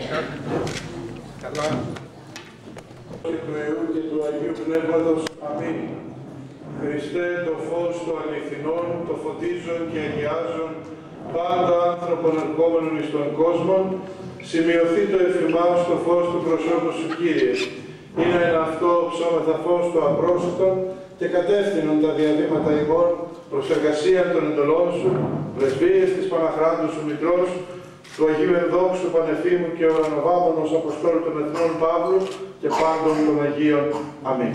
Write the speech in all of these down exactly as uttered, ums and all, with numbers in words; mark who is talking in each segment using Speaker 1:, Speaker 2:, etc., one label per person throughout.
Speaker 1: Καλά. Του Υιού και του Αγίου Πνεύματος. Αμήν. Χριστέ, το φως του αληθινών, το φωτίζον και αγιάζον πάντα άνθρωπον ερχόμενον εις τον κόσμο, σημειωθεί το εφημάς το φως του προσώπου σου, Κύριε. Είναι ένα αυτό ψώμεθα φως του απρόσιτον και κατεύθυνον τα διαδήματα ημών προς εργασία των εντολών σου, πρεσβείες της Παναχράντου σου Μητρός, του Αγίου Ενδόξου Πανεφήμου και ουρανοβάμωνος Αποστόλου των Εθνών Παύλου και πάντων των Αγίων. Αμήν.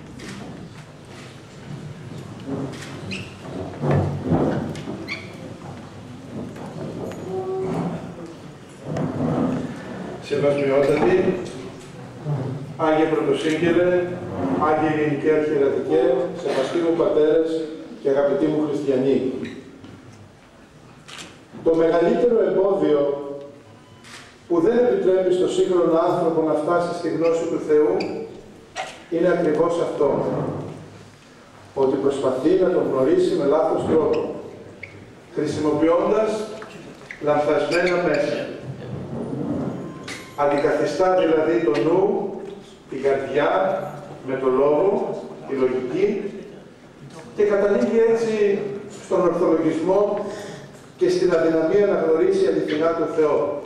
Speaker 1: Σεβασμιότατοι, Άγιε Πρωτοσύγγελε, Άγιε Γενικέ Αρχιερατικέ, σεβαστοί μου πατέρες και αγαπητοί μου χριστιανοί. Το μεγαλύτερο εμπόδιο που δεν επιτρέπει στο σύγχρονο άνθρωπο να φτάσει στη γνώση του Θεού είναι ακριβώς αυτό. Ότι προσπαθεί να τον γνωρίσει με λάθος τρόπο, χρησιμοποιώντας λανθασμένα μέσα. Αντικαθιστά δηλαδή το νου, την καρδιά, με το λόγο, τη λογική και καταλήγει έτσι στον ορθολογισμό και στην αδυναμία να γνωρίσει αληθινά τον Θεό.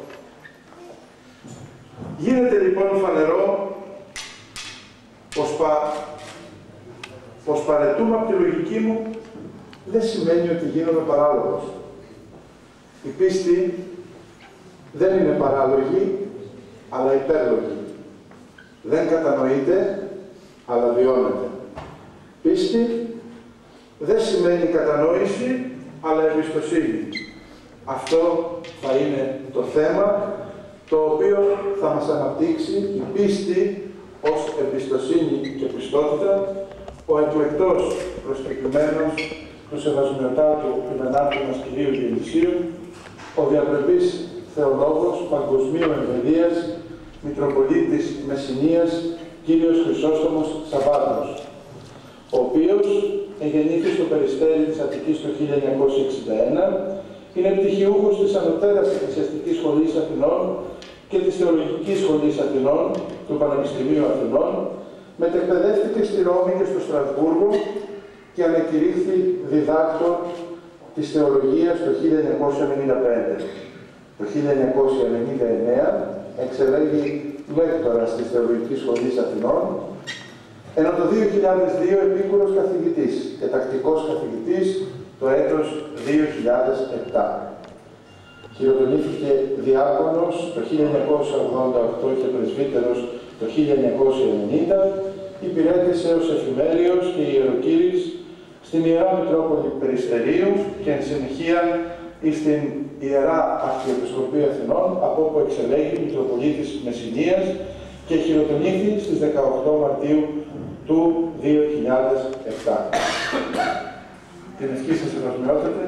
Speaker 1: Γίνεται λοιπόν φανερό πως, πα... πως παρετούμε από τη λογική μου δεν σημαίνει ότι γίνομαι παράλογος. Η πίστη δεν είναι παράλογη, αλλά υπέρλογη. Δεν κατανοείται, αλλά βιώνεται. Πίστη δεν σημαίνει κατανόηση, αλλά εμπιστοσύνη. Αυτό θα είναι το θέμα, το οποίο θα μας αναπτύξει η πίστη ως εμπιστοσύνη και πιστότητα, ο εκλεκτός προσκεκλημένος του Σεβασμιωτάτου Ημενάρχου μας Κυρίου Διονυσίου, ο διαπρεπής θεολόγος παγκοσμίου εμβελίας, Μητροπολίτης Μεσσηνίας, κύριος Χρυσόστομος Σαββάτος, ο οποίος εγεννήθη στο Περιστέρι της Αττικής το χίλια εννιακόσια εξήντα ένα, είναι πτυχιούχος της Ανωτέρας Εκκλησιαστικής Σχολής Αθηνών και της Θεολογικής Σχολής Αθηνών του Πανεπιστημίου Αθηνών, μετεκπαιδεύτηκε στη Ρώμη και στο Στρασβούργο και ανακηρύχθη διδάκτορ της Θεολογίας το χίλια εννιακόσια ενενήντα πέντε. Το χίλια εννιακόσια ενενήντα εννέα εξελέγει λέκτορας της Θεολογικής Σχολής Αθηνών, ενώ το δύο χιλιάδες δύο επίκουρος καθηγητής και τακτικός καθηγητής το έτος δύο χιλιάδες επτά. Χειροτονήθηκε διάκονος το χίλια εννιακόσια ογδόντα οκτώ και πρεσβύτερος το χίλια εννιακόσια ενενήντα, υπηρέτησε ως εφημέριος και ιεροκήρης στην Ιερά Μητρόπολη Περιστερίου και εν συνεχεία στην Ιερά Αρχιεπισκοπή Αθηνών, από όπου εξελέγει Μητροπολίτης Μεσσηνίας και χειροτονήθη στις δεκαοκτώ Μαρτίου του δύο χιλιάδες επτά. Την ευχή σας, Σεβασμιότατε,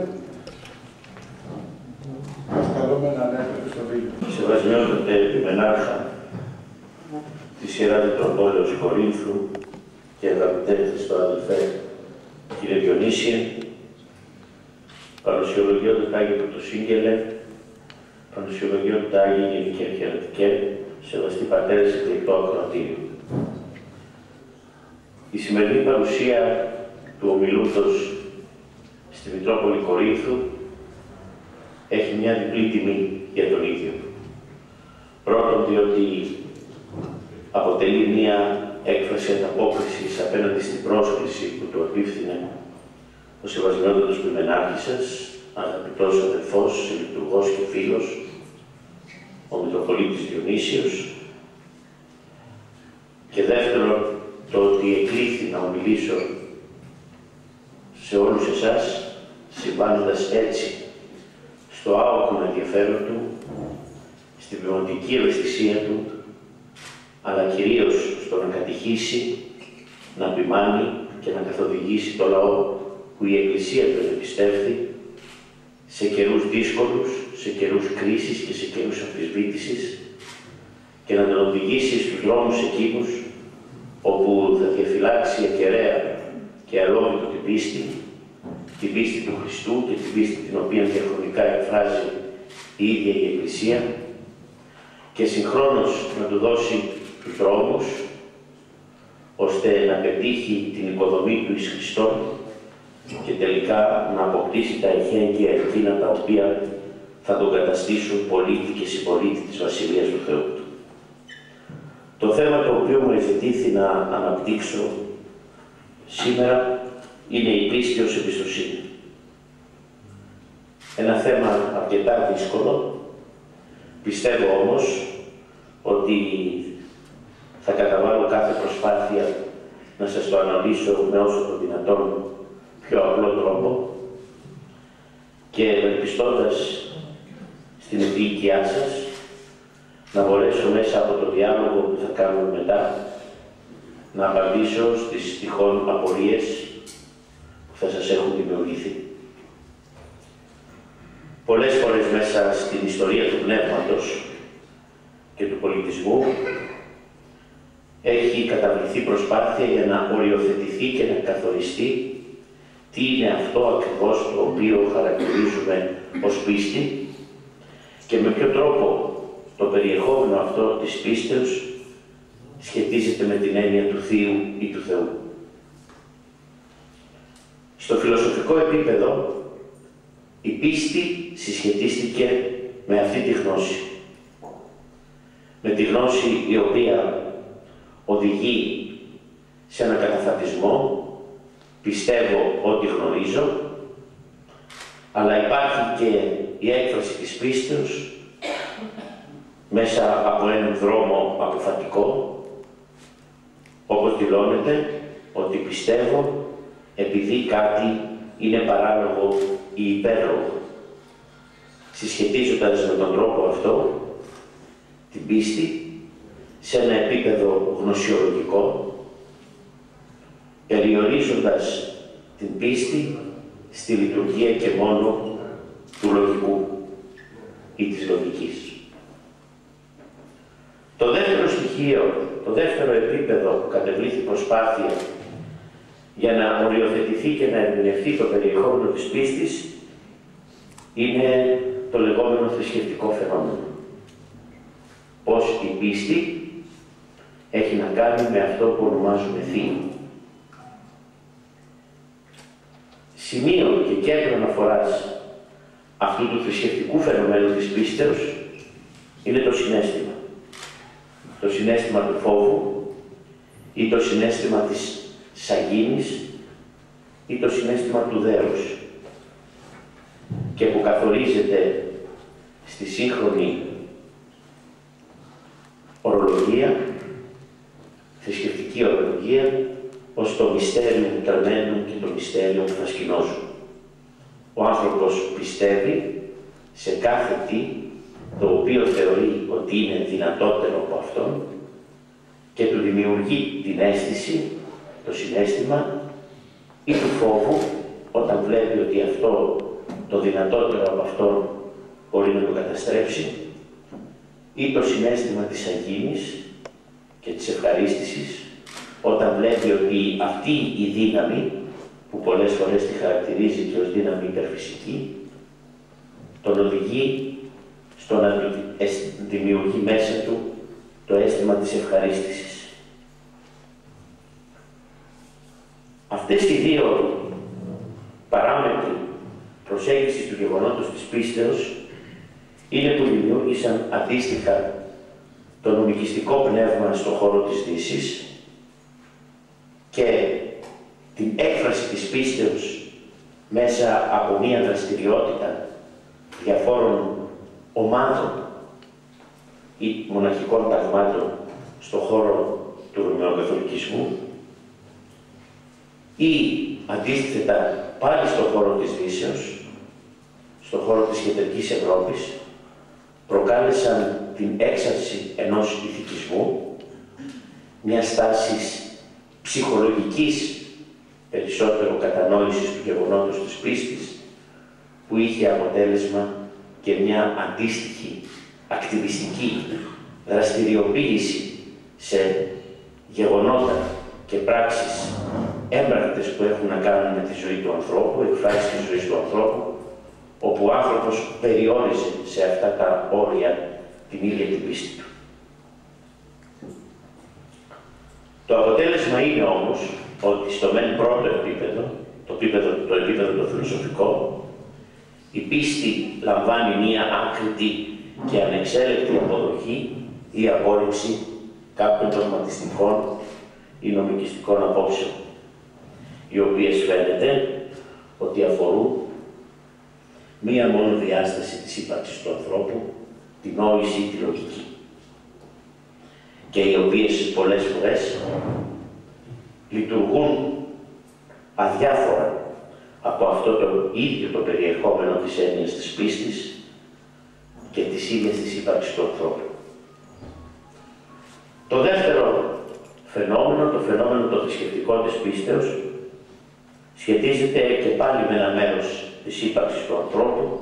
Speaker 1: μας καλούμε να ανέβετε στο βίντεο.
Speaker 2: Σεβασμιότατε Ημενάρχα της Ιεράς Μητροπόλεως Κορίνθου και αγαπητέ Χριστό αδελφέ, κύριε Διονύσιε, παρουσιολογιότατα Άγιε Πρωτοσύγγελε, παρουσιολογιότατα Άγιε Γενικέ Αρχιερατικέ, σεβαστοί πατέρες εκλεκτό ακροατήριο. Η σημερινή παρουσία του ομιλούντος στη Μητρόπολη Κορίνθου έχει μια διπλή τιμή για τον ίδιο. Πρώτον, διότι αποτελεί μια έκφραση ανταπόκρισης απέναντι στην πρόσκληση που του απίφθινε ο Σεβασμιότατος Ποιμενάρχης σας, αγαπητός αδελφός, λειτουργός και φίλος, ο Μητροπολίτης Διονύσιος. Και δεύτερον, το ότι εκλήθη να ομιλήσω σε όλους εσάς, συμβάλλοντας έτσι στο άοκνο ενδιαφέρον του, στην πνευματική ευαισθησία του, αλλά κυρίως στο να κατηχήσει, να επιμάνει και να καθοδηγήσει το λαό που η Εκκλησία του επιστεύθη σε καιρούς δύσκολους, σε καιρούς κρίσης και σε καιρούς αμφισβήτησης και να τον οδηγήσει στους δρόμους εκείνους όπου θα διαφυλάξει ακεραία και αλόβητο την πίστη, την πίστη του Χριστού και την πίστη την οποία διαχρονικά εκφράζει η ίδια η Εκκλησία και συγχρόνως να του δώσει τους δρόμους, ώστε να πετύχει την οικοδομή του εις Χριστόν και τελικά να αποκτήσει τα εχέγγυα εκείνα τα οποία θα τον καταστήσουν πολίτη και συμπολίτη της Βασιλείας του Θεού του. Το θέμα το οποίο μου ζητήθη να αναπτύξω σήμερα είναι η πίστη ως εμπιστοσύνη. Ένα θέμα αρκετά δύσκολο, πιστεύω όμως ότι θα καταβάλω κάθε προσπάθεια να σας το αναλύσω με όσο το δυνατόν πιο απλό τρόπο και ευελπιστώντας στην επίοικιά σας να μπορέσω μέσα από το διάλογο που θα κάνουμε μετά να απαντήσω στις τυχόν απορίες που θα σας έχουν δημιουργηθεί. Πολλές φορές μέσα στην ιστορία του πνεύματος και του πολιτισμού έχει καταβληθεί προσπάθεια για να οριοθετηθεί και να καθοριστεί τι είναι αυτό ακριβώς το οποίο χαρακτηρίζουμε ως πίστη και με ποιο τρόπο το περιεχόμενο αυτό της πίστεως σχετίζεται με την έννοια του Θείου ή του Θεού. Στο φιλοσοφικό επίπεδο, η πίστη συσχετίστηκε με αυτή τη γνώση. Με τη γνώση η οποία οδηγεί σε ένα καταφατισμό, πιστεύω ότι γνωρίζω, αλλά υπάρχει και η έκφραση της πίστεως μέσα από έναν δρόμο αποφατικό, όπως δηλώνεται ότι πιστεύω επειδή κάτι είναι παράλογο ή υπέρλογο. Συσχετίζοντας με τον τρόπο αυτό την πίστη σε ένα επίπεδο γνωσιολογικό, περιορίζοντας την πίστη στη λειτουργία και μόνο του λογικού ή της λογικής. Το δεύτερο στοιχείο, το δεύτερο επίπεδο που κατεβλήθη προσπάθεια για να οριοθετηθεί και να ερμηνευτεί το περιεχόμενο της πίστης είναι το λεγόμενο θρησκευτικό φαινόμενο. Πώς η πίστη έχει να κάνει με αυτό που ονομάζουμε θείο. Σημείο και κέντρο αναφοράς αυτού του θρησκευτικού φαινομένου της πίστεως είναι το συναίσθημα. Το συναίσθημα του φόβου ή το συναίσθημα της σαγίνης ή το συναίσθημα του δέους και που καθορίζεται στη σύγχρονη ορολογία, θρησκευτική ορολογία, ως το μυστέριο του τρεμένου και το μυστέριο που θα σκηνώσουν. Ο άνθρωπος πιστεύει σε κάθε τι το οποίο θεωρεί ότι είναι δυνατότερο από αυτόν και του δημιουργεί την αίσθηση, το συναίσθημα ή του φόβου όταν βλέπει ότι αυτό το δυνατότερο από αυτόν μπορεί να το καταστρέψει ή το συναίσθημα της αγίνης και της ευχαρίστησης όταν βλέπει ότι αυτή η δύναμη που πολλές φορές τη χαρακτηρίζει και ως δύναμη υπερφυσική τον οδηγεί στο να δημιουργεί μέσα του το αίσθημα της ευχαρίστησης. Αυτές οι δύο παράμετροι προσέγγισης του γεγονότος της πίστεως είναι που δημιούργησαν αντίστοιχα το νομικιστικό πνεύμα στον χώρο της Δύσης και την έκφραση της πίστεως μέσα από μία δραστηριότητα διαφόρων ομάδων ή μοναχικών ταγμάτων στον χώρο του Ρωμαιοκαθολικισμού ή αντίθετα πάλι στον χώρο της Δύσεως, στον χώρο της κεντρικής Ευρώπης, προκάλεσαν την έξαρση ενός ηθικισμού, μιας τάσης ψυχολογικής περισσότερο κατανόησης του γεγονότος της πίστης, που είχε αποτέλεσμα και μια αντίστοιχη ακτιβιστική δραστηριοποίηση σε γεγονότα και πράξεις έμπρακτες που έχουν να κάνουν με τη ζωή του ανθρώπου, εκφράσεις της ζωής του ανθρώπου, όπου ο άνθρωπος περιόριζε σε αυτά τα όρια την ίδια την πίστη του. Το αποτέλεσμα είναι όμως ότι στο μεν πρώτο επίπεδο, το επίπεδο, το επίπεδο το φιλοσοφικό, η πίστη λαμβάνει μία άκρητη και ανεξέλεκτη αποδοχή ή απόρριψη κάποιων δογματιστικών ή νομικιστικών απόψεων, οι οποίες φαίνεται ότι αφορούν μία μόνο διάσταση της ύπαρξης του ανθρώπου, την νόηση ή τη λογική, και οι οποίες πολλές φορές λειτουργούν αδιάφορα από αυτό το ίδιο το περιεχόμενο της έννοιας της πίστης και της ίδιας της ύπαρξης του ανθρώπου. Το δεύτερο φαινόμενο, το φαινόμενο το θρησκευτικό της πίστεως, σχετίζεται και πάλι με ένα μέρος της ύπαρξης του ανθρώπου,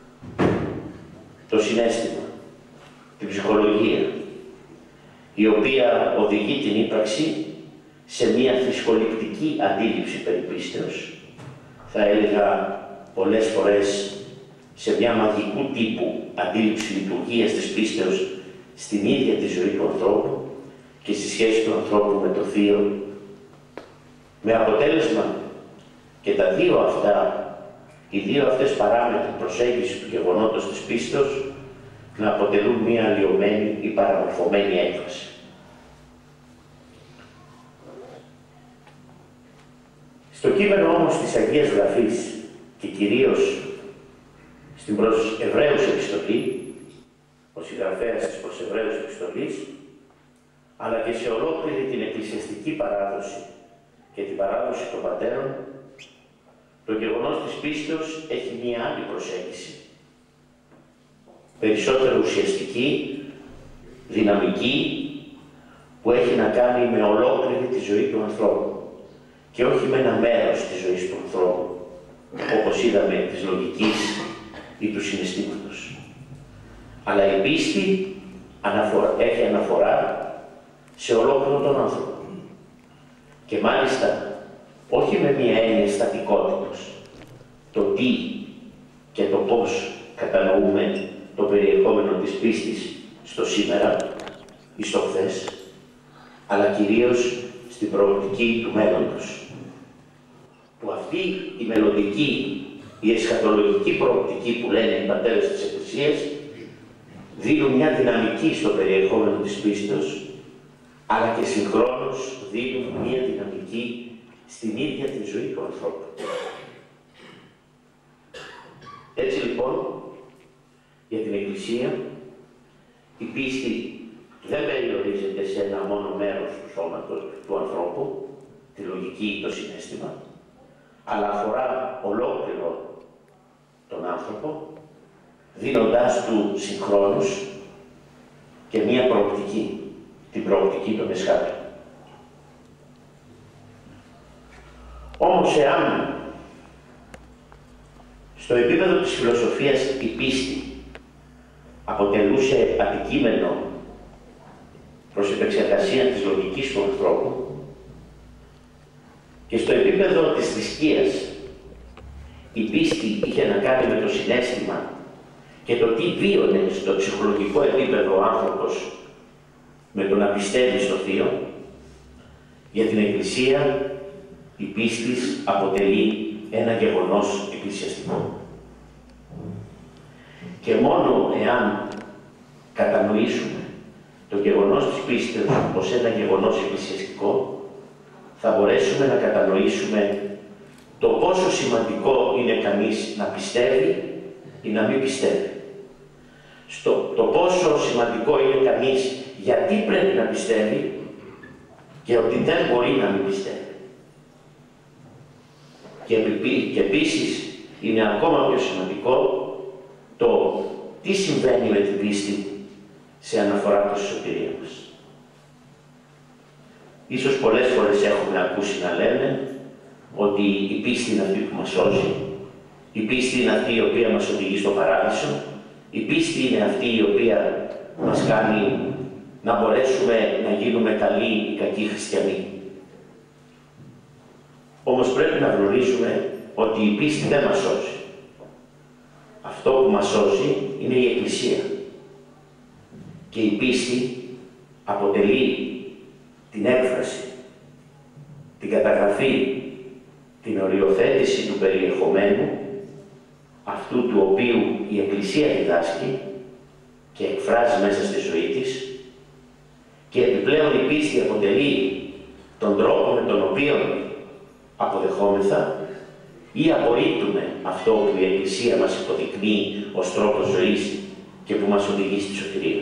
Speaker 2: το συναίσθημα, την ψυχολογία, η οποία οδηγεί την ύπαρξη σε μια θρησκοληπτική αντίληψη περί πίστεως, θα έλεγα πολλές φορές σε μια μαγικού τύπου αντίληψη λειτουργίας της πίστεως στην ίδια τη ζωή του ανθρώπου και στη σχέση του ανθρώπου με το Θείο, με αποτέλεσμα και τα δύο αυτά, οι δύο αυτές παράμετροι προσέγγισης του γεγονότος της πίστεως να αποτελούν μια αλλοιωμένη ή παραμορφωμένη έκφραση. Στο κείμενο όμως της Αγίας Γραφής και κυρίως στην προς Εβραίους επιστολή, ο συγγραφέας της προς Εβραίους επιστολής, αλλά και σε ολόκληρη την εκκλησιαστική παράδοση και την παράδοση των πατέρων, το γεγονός της πίστεως έχει μία άλλη προσέγγιση, περισσότερο ουσιαστική, δυναμική, που έχει να κάνει με ολόκληρη τη ζωή του ανθρώπου και όχι με ένα μέρος της ζωής του ανθρώπου, όπως είδαμε της λογικής ή του συναισθήματος. Αλλά η πίστη αναφορά, έχει αναφορά σε ολόκληρο τον άνθρωπο. Και μάλιστα όχι με μία έννοια στατικότητος, το τι και το πώς κατανοούμε το περιεχόμενο της πίστης στο σήμερα ή στο χθες, αλλά κυρίως στην προοπτική του μέλλοντος. Που αυτή η μελλοντική, η εσχατολογική προοπτική που λένε οι πατέρες της Εκκλησίας, δίνουν μια δυναμική στο περιεχόμενο της πίστης, αλλά και συγχρόνως δίνουν μια δυναμική στην ίδια τη ζωή του ανθρώπου. Έτσι λοιπόν, για την Εκκλησία, η πίστη δεν περιορίζεται σε ένα μόνο μέρος του σώματος του ανθρώπου, τη λογική ή το συναίσθημα, αλλά αφορά ολόκληρο τον άνθρωπο, δίνοντάς του συγχρόνως και μία προοπτική, την προοπτική των εσχάτων. Όμως, εάν στο επίπεδο της φιλοσοφίας η πίστη αποτελούσε αντικείμενο προς επεξεργασία της λογικής του ανθρώπου και στο επίπεδο της θρησκείας η πίστη είχε να κάνει με το συναίσθημα και το τι βίωνε στο ψυχολογικό επίπεδο ο άνθρωπος με το να πιστεύει στο Θείο, για την Εκκλησία η πίστη αποτελεί ένα γεγονός εκκλησιαστικό. Και μόνο εάν κατανοήσουμε το γεγονός της πίστης ως ένα γεγονός εκκλησιαστικό, θα μπορέσουμε να κατανοήσουμε το πόσο σημαντικό είναι κανείς να πιστεύει ή να μην πιστεύει. Στο, το πόσο σημαντικό είναι κανείς γιατί πρέπει να πιστεύει και ότι δεν μπορεί να μην πιστεύει. Και, και επίσης είναι ακόμα πιο σημαντικό το τι συμβαίνει με την πίστη σε αναφορά προς τη σωτηρία μας. Ίσως πολλές φορές έχουμε ακούσει να λένε ότι η πίστη είναι αυτή που μας σώζει, η πίστη είναι αυτή η οποία μας οδηγεί στο παράδεισο, η πίστη είναι αυτή η οποία μας κάνει να μπορέσουμε να γίνουμε καλοί ή κακοί χριστιανοί. Όμως πρέπει να γνωρίζουμε ότι η πίστη δεν μας σώζει. Αυτό που μας σώζει είναι η Εκκλησία. Και η πίστη αποτελεί την έκφραση, την καταγραφή, την οριοθέτηση του περιεχομένου, αυτού του οποίου η Εκκλησία διδάσκει και εκφράζει μέσα στη ζωή της, και επιπλέον η πίστη αποτελεί τον τρόπο με τον οποίο αποδεχόμεθα ή απορρίπτουμε αυτό που η Εκκλησία μας υποδεικνύει ως τρόπο ζωής και που μας οδηγεί στη σωτηρία.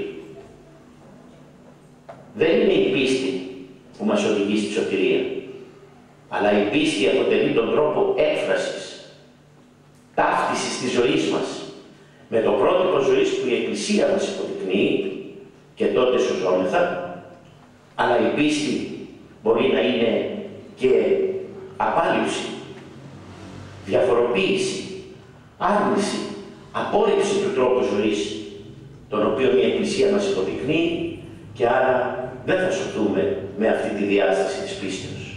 Speaker 2: Δεν είναι η πίστη που μας οδηγεί στη σωτηρία, αλλά η πίστη αποτελεί τον τρόπο έκφρασης, ταύτισης της ζωής μας με το πρότυπο ζωής που η Εκκλησία μας υποδεικνύει και τότε σωζόμεθα, αλλά η πίστη μπορεί να είναι και απάλληψη, διαφοροποίηση, άρνηση, απόρριψη του τρόπου ζωής τον οποίο η Εκκλησία μας υποδεικνύει και άρα δεν θα σωθούμε με αυτή τη διάσταση της πίστεως.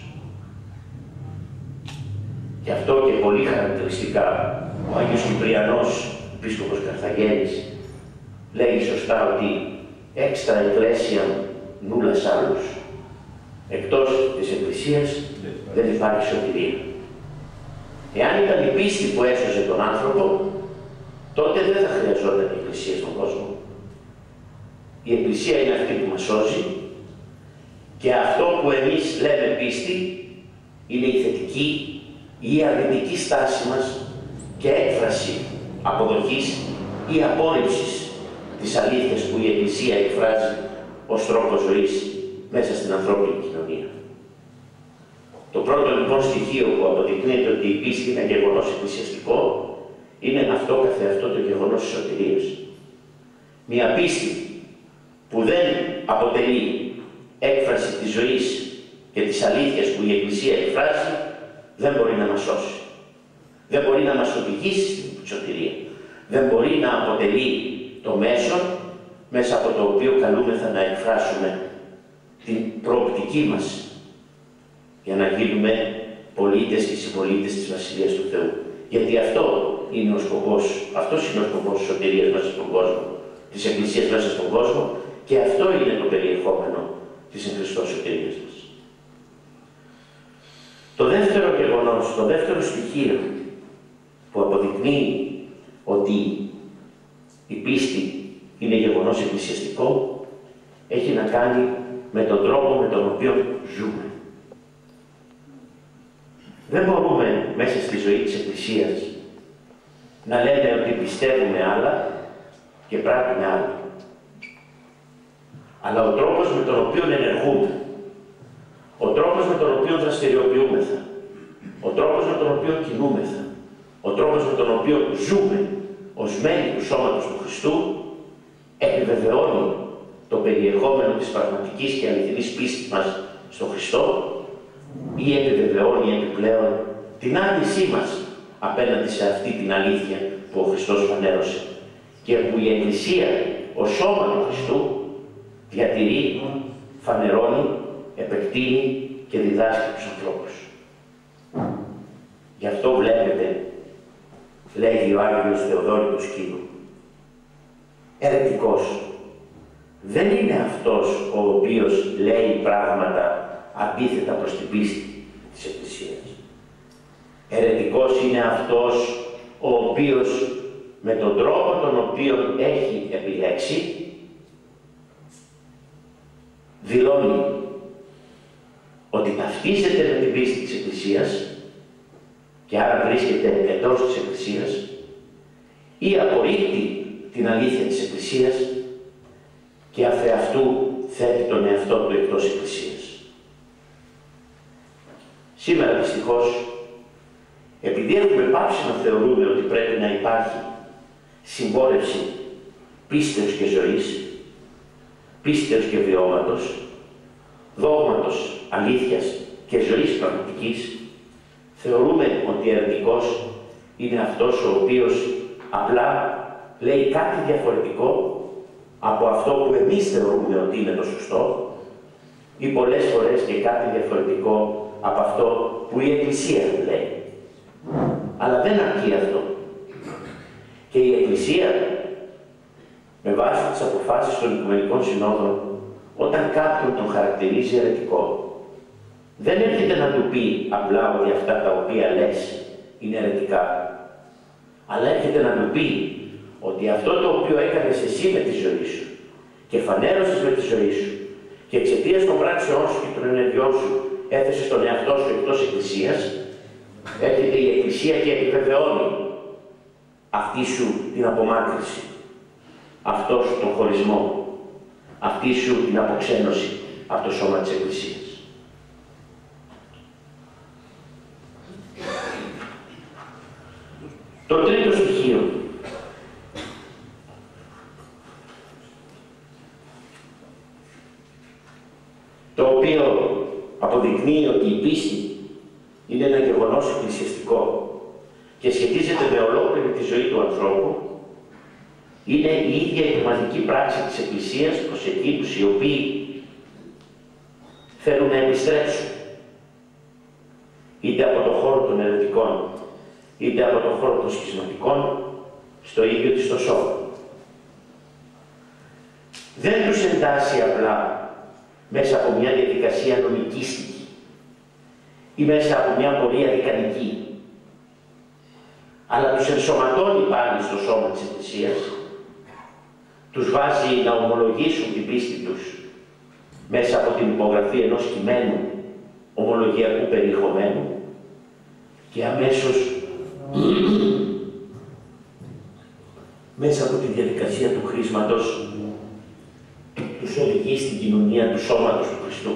Speaker 2: Γι' αυτό και πολύ χαρακτηριστικά ο Άγιος Κυπριανός, επίσκοπος Καρθαγένης, λέγει σωστά ότι έξτρα εκκλέσια νούλας άλλους. Εκτός της Εκκλησίας δεν υπάρχει σωτηρία. Εάν ήταν η πίστη που έσωσε τον άνθρωπο, τότε δεν θα χρειαζόταν η Εκκλησία στον κόσμο. Η Εκκλησία είναι αυτή που μας σώζει και αυτό που εμείς λέμε πίστη είναι η θετική ή η αρνητική στάση μας και έκφραση αποδοχής ή απόρριψης της αλήθειας που η Εκκλησία εκφράζει ως τρόπο ζωής μέσα στην ανθρώπινη κοινωνία. Το πρώτο λοιπόν στοιχείο που αποδεικνύεται ότι η πίστη είναι γεγονός εκκλησιαστικό είναι αυτό καθεαυτό το γεγονός της σωτηρίας. Μια πίστη που δεν αποτελεί έκφραση της ζωής και της αλήθειας που η Εκκλησία εκφράζει, δεν μπορεί να μας σώσει. Δεν μπορεί να μας οδηγήσει στην σωτηρία. Δεν μπορεί να αποτελεί το μέσο μέσα από το οποίο καλούμεθα να εκφράσουμε την προοπτική μας για να γίνουμε πολίτες και συμπολίτες της Βασιλείας του Θεού. Γιατί αυτό είναι ο σκοπός, αυτός είναι ο σκοπός της σωτηρίας μέσα στον κόσμο, της Εκκλησίας μέσα στον κόσμο, και αυτό είναι το περιεχόμενο της εν Χριστώ σωτηρίας μας. Το δεύτερο γεγονός, το δεύτερο στοιχείο που αποδεικνύει ότι η πίστη είναι γεγονός εκκλησιαστικό έχει να κάνει με τον τρόπο με τον οποίο ζούμε. Δεν μπορούμε μέσα στη ζωή της Εκκλησίας να λέμε ότι πιστεύουμε άλλα και πράττουμε άλλα. Αλλά ο τρόπος με τον οποίο ενεργούμε, ο τρόπος με τον οποίο δραστηριοποιούμεθα, ο τρόπος με τον οποίο κινούμεθα, ο τρόπος με τον οποίο ζούμε ως μέλη του σώματος του Χριστού επιβεβαιώνει το περιεχόμενο της πραγματικής και αληθινής πίστης μας στον Χριστό ή επιβεβαιώνει επιπλέον την άρνησή μας απέναντι σε αυτή την αλήθεια που ο Χριστός φανέρωσε και που η Εκκλησία ως σώμα του Χριστού διατηρεί, φανερώνει, επεκτείνει και διδάσκει τους ανθρώπους. Γι' αυτό βλέπετε, λέγει ο Άγιος Θεοδόρητος Κίνου, ερετικός δεν είναι αυτός ο οποίος λέει πράγματα αντίθετα προς την πίστη της Εκκλησίας. Ερετικός είναι αυτός ο οποίος με τον τρόπο τον οποίο έχει επιλέξει δηλώνει ότι ταυτίζεται με την πίστη της Εκκλησίας και άρα βρίσκεται εντός της Εκκλησίας ή απορρίπτει την αλήθεια της Εκκλησίας και αφεαυτού θέτει τον εαυτό του εκτός Εκκλησίας. Σήμερα δυστυχώς, επειδή έχουμε πάψει να θεωρούμε ότι πρέπει να υπάρχει συμπόρευση πίστεως και ζωής, πίστεως και βιώματος, δόγματος αλήθειας και ζωής πραγματικής, θεωρούμε ότι ερετικός είναι αυτός ο οποίος απλά λέει κάτι διαφορετικό από αυτό που εμείς θεωρούμε ότι είναι το σωστό ή πολλές φορές και κάτι διαφορετικό από αυτό που η Εκκλησία λέει. Αλλά δεν αρκεί αυτό. Και η Εκκλησία με βάση τις αποφάσεις των Οικουμενικών Συνόδων όταν κάποιον τον χαρακτηρίζει αιρετικό. Δεν έρχεται να του πει απλά ότι αυτά τα οποία λες είναι αιρετικά, αλλά έρχεται να του πει ότι αυτό το οποίο έκανες εσύ με τη ζωή σου και φανέρωσες με τη ζωή σου και εξαιτίας των πράξεών σου και των ενεργειών σου έθεσες τον εαυτό σου εκτός Εκκλησίας, έρχεται η Εκκλησία και επιβεβαιώνει αυτή σου την απομάκρυνση, αυτό σου τον χωρισμό, αυτή σου την αποξένωση από το σώμα της Εκκλησίας. Το τρίτο στοιχείο. Το οποίο αποδεικνύει ότι η πίστη είναι ένα γεγονός εκκλησιαστικό και σχετίζεται με ολόκληρη τη ζωή του ανθρώπου, είναι η ίδια η πνευματική πράξη της Εκκλησίας προς εκείνους οι οποίοι θέλουν να επιστρέψουν είτε από το χώρο των αιρετικών, είτε από το χώρο των σχισματικών, στο ίδιο της το σώμα. Δεν τους εντάσσει απλά μέσα από μια διαδικασία νομικίστικη ή μέσα από μια πορεία δικανική, αλλά τους ενσωματώνει πάλι στο σώμα της Εκκλησίας, τους βάζει να ομολογήσουν την πίστη τους μέσα από την υπογραφή ενός κειμένου ομολογιακού περιεχομένου και αμέσως μέσα από τη διαδικασία του χρήσματος τους οδηγεί στην κοινωνία του σώματος του Χριστού.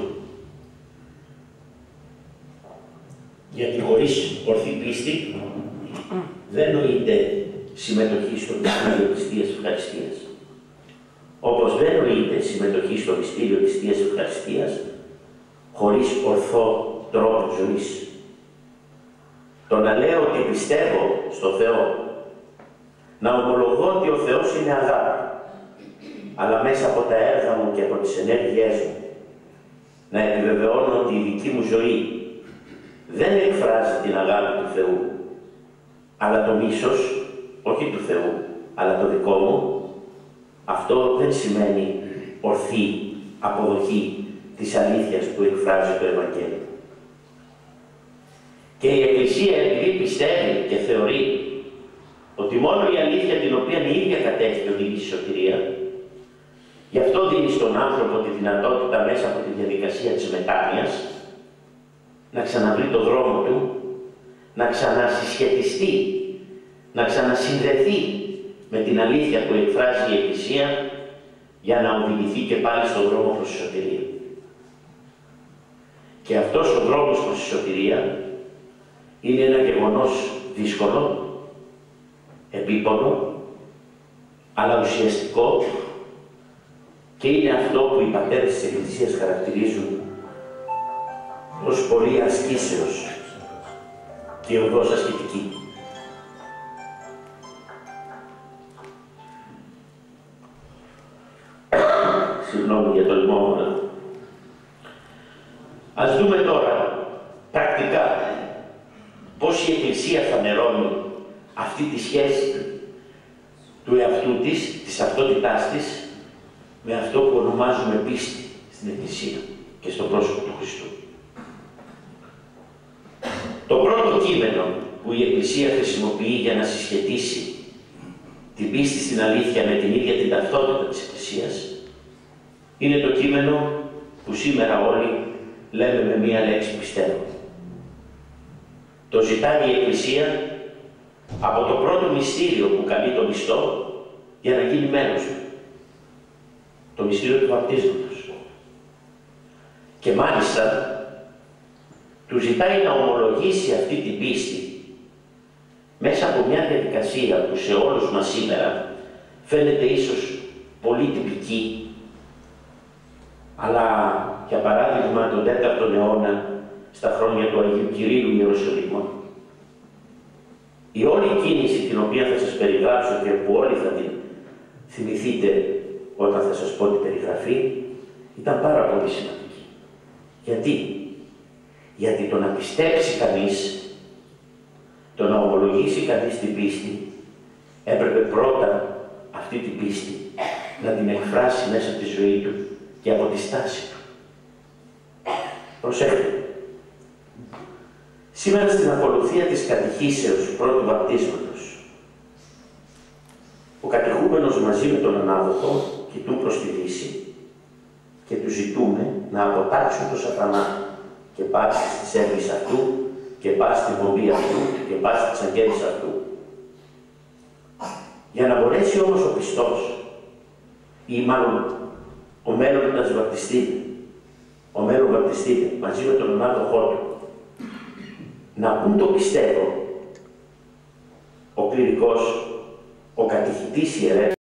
Speaker 2: Γιατί χωρίς ορθή πίστη δεν νοείται συμμετοχή στο μυστήριο της Θείας Ευχαριστίας. Όπως δεν νοείται συμμετοχή στο μυστήριο της Θείας Ευχαριστίας χωρίς ορθό τρόπο ζωής. Το να λέω ότι πιστεύω στο Θεό, να ομολογώ ότι ο Θεός είναι αγάπη, αλλά μέσα από τα έργα μου και από τις ενέργειές μου να επιβεβαιώνω ότι η δική μου ζωή δεν εκφράζει την αγάπη του Θεού, αλλά το μίσος, όχι του Θεού, αλλά το δικό μου, αυτό δεν σημαίνει ορθή αποδοχή της αλήθειας που εκφράζει το Ευαγγέλιο. Και η Εκκλησία, επειδή πιστεύει και θεωρεί ότι μόνο η αλήθεια την οποία η ίδια κατέχει και οδηγεί στη σωτηρία, γι' αυτό δίνει στον άνθρωπο τη δυνατότητα μέσα από τη διαδικασία της μετάνοιας να ξαναβρει το δρόμο του, να ξανασυσχετιστεί, να ξανασυνδεθεί με την αλήθεια που εκφράζει η Εκκλησία για να οδηγηθεί και πάλι στον δρόμο προς τη σωτηρία. Και αυτός ο δρόμος προς τη σωτηρία είναι ένα γεγονός δύσκολο, επίπονο, αλλά ουσιαστικό και είναι αυτό που οι πατέρες της Εκκλησίας χαρακτηρίζουν ως πορεία ασκήσεως και οδός ασκητική. Συγγνώμη για το λιμόμονα. Ας δούμε τώρα πρακτικά πώς η Εκκλησία φανερώνει αυτή τη σχέση του εαυτού της, της αυτότητάς της, με αυτό που ονομάζουμε πίστη στην Εκκλησία και στο πρόσωπο του Χριστού. Το πρώτο κείμενο που η Εκκλησία χρησιμοποιεί για να συσχετίσει την πίστη στην αλήθεια με την ίδια την ταυτότητα της Εκκλησίας είναι το κείμενο που σήμερα όλοι λέμε με μία λέξη πιστεύω. Το ζητάει η Εκκλησία από το πρώτο μυστήριο που καλεί το μισθό για να γίνει μέλος του. Το μυστήριο του βαπτίσματος. Και μάλιστα του ζητάει να ομολογήσει αυτή την πίστη μέσα από μια διαδικασία που σε όλους μας σήμερα φαίνεται ίσως πολύ τυπική, αλλά για παράδειγμα τον τέταρτο αιώνα στα χρόνια του Αγίου Κυρίου Ιεροσολύμων, η όλη κίνηση την οποία θα σας περιγράψω και που όλοι θα την θυμηθείτε όταν θα σας πω την περιγραφή, ήταν πάρα πολύ σημαντική. Γιατί? Γιατί το να πιστέψει κανείς, το να ομολογήσει κανείς την πίστη, έπρεπε πρώτα αυτή την πίστη να την εκφράσει μέσα από τη ζωή του και από τη στάση του. Προσέξτε. Σήμερα στην ακολουθία της κατηχήσεως πρώτου βαπτίσματος, ο κατηχούμενος μαζί με τον ανάδοχο κοιτούν προς τη Δύση και του ζητούμε να αποτάξουν τον σατανά και πάση στις έρμεις αυτού και πάση στην πομπή αυτού και πάση στις αγγέλες αυτού. Για να μπορέσει όμως ο πιστός, ή μάλλον ο μέλλοντας βαπτιστής, ο μέλλον βαπτιστής μαζί με τον ανάδοχό του, να πούν το πιστεύω, ο κληρικός, ο κατηχητής ιερεύς,